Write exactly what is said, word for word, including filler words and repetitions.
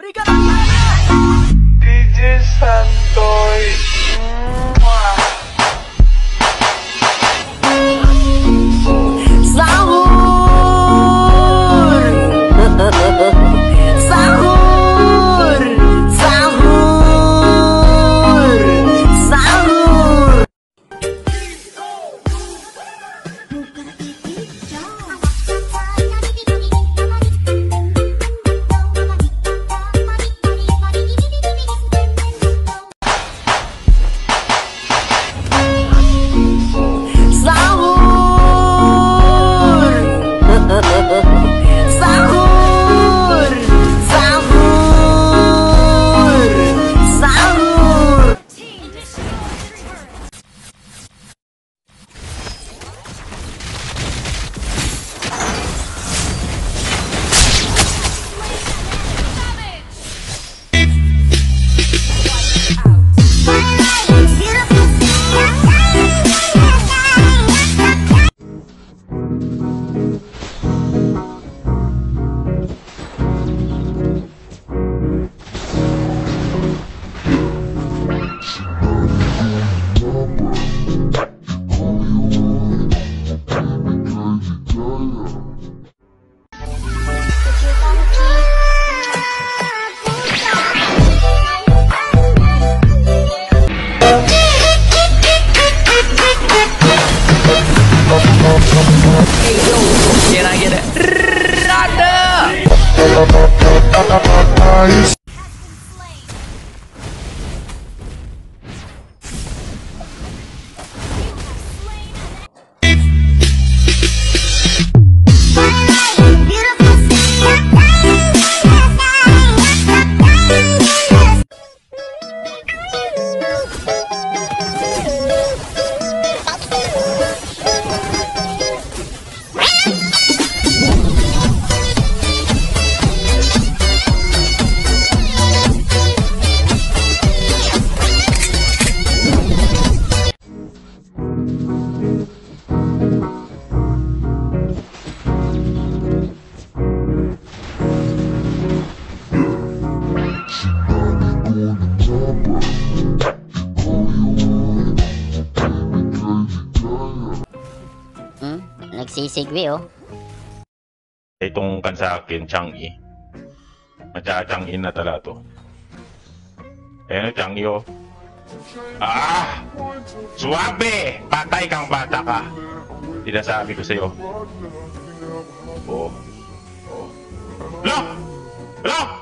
D J Santoy. Mwah. Sahur! Sahur! Sahur! Sahur! Sahur! Sahur! Sahur! Can I get it? Rada! Hmm? Nagsisigwi oh. Itong kan sa akin, Changi. Macha-Changi na tala to. Ayan o, Changi oh. Ah! Suwabe! Patay kang bata ka. Sinasabi ko sa'yo. Oh. Oh. Lo! Lo!